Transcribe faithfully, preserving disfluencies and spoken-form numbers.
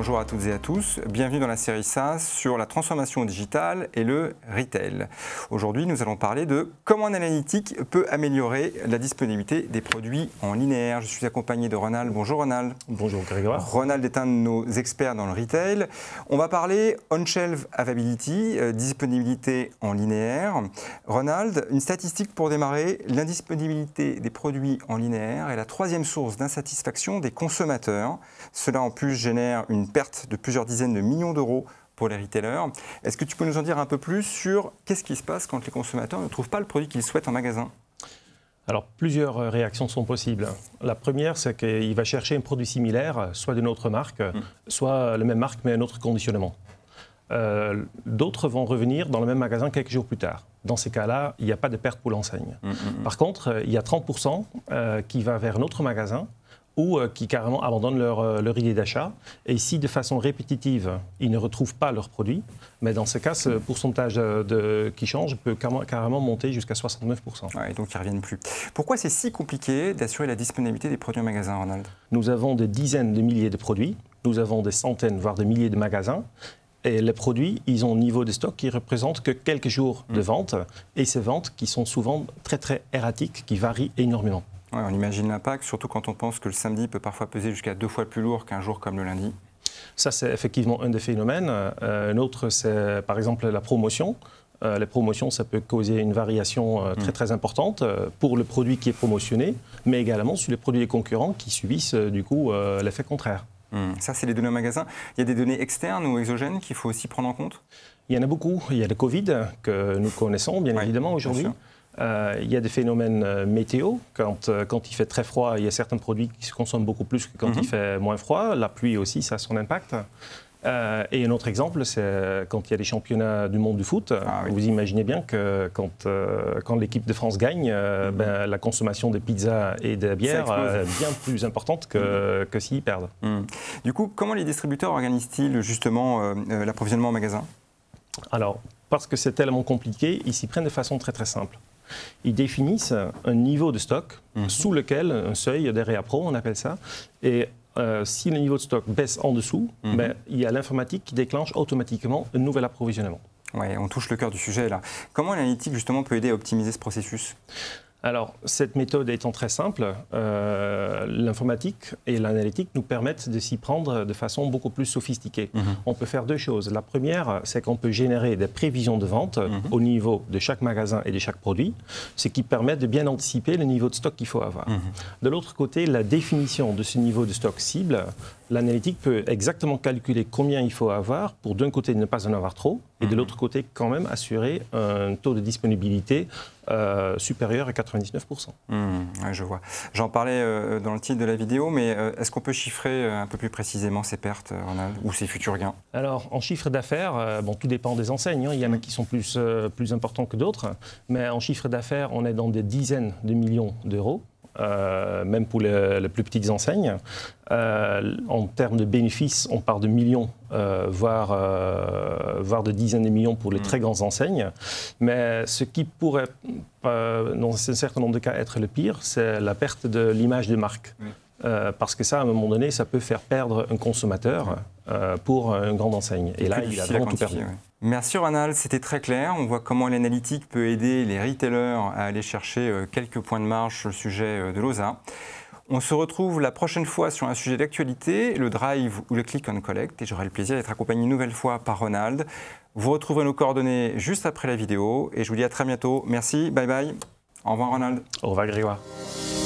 bonjour à toutes et à tous. Bienvenue dans la série SaaS sur la transformation digitale et le retail. Aujourd'hui, nous allons parler de comment l'analytique peut améliorer la disponibilité des produits en linéaire. Je suis accompagné de Ronald. Bonjour Ronald. Bonjour Grégoire. Ronald est un de nos experts dans le retail. On va parler on-shelf availability, euh, disponibilité en linéaire. Ronald, une statistique pour démarrer, l'indisponibilité des produits en linéaire est la troisième source d'insatisfaction des consommateurs. Cela en plus génère une perte de plusieurs dizaines de millions d'euros pour les retailers. Est-ce que tu peux nous en dire un peu plus sur qu'est-ce qui se passe quand les consommateurs ne trouvent pas le produit qu'ils souhaitent en magasin ? Alors, plusieurs réactions sont possibles. La première, c'est qu'il va chercher un produit similaire, soit d'une autre marque, mmh. soit la même marque mais un autre conditionnement. Euh, D'autres vont revenir dans le même magasin quelques jours plus tard. Dans ces cas-là, il n'y a pas de perte pour l'enseigne. Mmh, mmh. Par contre, il y a trente pour cent euh, qui va vers un autre magasin ou euh, qui carrément abandonnent leur, euh, leur idée d'achat. Et si de façon répétitive, ils ne retrouvent pas leurs produits, mais dans ce cas, ce pourcentage de, de, qui change peut carrément, carrément monter jusqu'à soixante-neuf pour cent. Ouais, donc ils ne reviennent plus. Pourquoi c'est si compliqué d'assurer la disponibilité des produits en magasin, Ronald ? Nous avons des dizaines de milliers de produits, nous avons des centaines, voire des milliers de magasins. Et les produits, ils ont un niveau de stock qui représente que quelques jours de vente. Et ces ventes qui sont souvent très, très erratiques, qui varient énormément. Ouais, on imagine l'impact, surtout quand on pense que le samedi peut parfois peser jusqu'à deux fois plus lourd qu'un jour comme le lundi. Ça, c'est effectivement un des phénomènes. Euh, un autre, c'est par exemple la promotion. Euh, les promotions, ça peut causer une variation euh, très, mmh. très importante euh, pour le produit qui est promotionné, mais également sur les produits des concurrents qui subissent euh, du coup euh, l'effet contraire. Mmh. Ça, c'est les données au magasin. Il y a des données externes ou exogènes qu'il faut aussi prendre en compte ? Il y en a beaucoup. Il y a le Covid que nous connaissons, bien ouais, évidemment, aujourd'hui. Euh, il y a des phénomènes euh, météo. Quand, euh, quand il fait très froid, il y a certains produits qui se consomment beaucoup plus que quand mm-hmm. il fait moins froid. La pluie aussi, ça a son impact. Euh, et un autre exemple, c'est quand il y a des championnats du monde du foot. Ah, oui. Vous imaginez bien que quand, euh, quand l'équipe de France gagne, euh, mm-hmm. ben, la consommation de pizzas et de bière est bien plus importante que, mm-hmm. que s'ils perdent. Mm. Du coup, comment les distributeurs organisent-ils justement euh, l'approvisionnement en magasin ? Alors, parce que c'est tellement compliqué, ils s'y prennent de façon très très simple. Ils définissent un niveau de stock mmh. sous lequel, un seuil des réappro, on appelle ça, et euh, si le niveau de stock baisse en dessous, mmh. ben, il y a l'informatique qui déclenche automatiquement un nouvel approvisionnement. Oui, on touche le cœur du sujet là. Comment l'analytique justement peut aider à optimiser ce processus ? Alors, cette méthode étant très simple, euh, l'informatique et l'analytique nous permettent de s'y prendre de façon beaucoup plus sophistiquée. Mm-hmm. On peut faire deux choses. La première, c'est qu'on peut générer des prévisions de vente mm-hmm. au niveau de chaque magasin et de chaque produit, ce qui permet de bien anticiper le niveau de stock qu'il faut avoir. Mm-hmm. De l'autre côté, la définition de ce niveau de stock cible, l'analytique peut exactement calculer combien il faut avoir pour d'un côté ne pas en avoir trop et de l'autre côté quand même assurer un taux de disponibilité euh, supérieur à quatre-vingt-dix-neuf pour cent. Mmh, ouais, je vois. J'en parlais euh, dans le titre de la vidéo, mais euh, est-ce qu'on peut chiffrer euh, un peu plus précisément ces pertes, Ronald, ou ces futurs gains ? Alors, en chiffre d'affaires, euh, bon, tout dépend des enseignes. Hein. Il y en a qui sont plus, euh, plus importants que d'autres, mais en chiffre d'affaires, on est dans des dizaines de millions d'euros. Euh, même pour les, les plus petites enseignes. Euh, en termes de bénéfices, on part de millions, euh, voire, euh, voire de dizaines de millions pour les mmh. très grandes enseignes. Mais ce qui pourrait, euh, dans un certain nombre de cas, être le pire, c'est la perte de l'image de marque. Mmh. Euh, parce que ça, à un moment donné, ça peut faire perdre un consommateur euh, pour une grande enseigne. Et là, il a vraiment tout perdu. Ouais. Merci Ronald, c'était très clair. On voit comment l'analytique peut aider les retailers à aller chercher quelques points de marge sur le sujet de l'O S A. On se retrouve la prochaine fois sur un sujet d'actualité, le drive ou le click and collect. Et j'aurai le plaisir d'être accompagné une nouvelle fois par Ronald. Vous retrouverez nos coordonnées juste après la vidéo. Et je vous dis à très bientôt. Merci, bye bye. Au revoir Ronald. Au revoir Grégoire.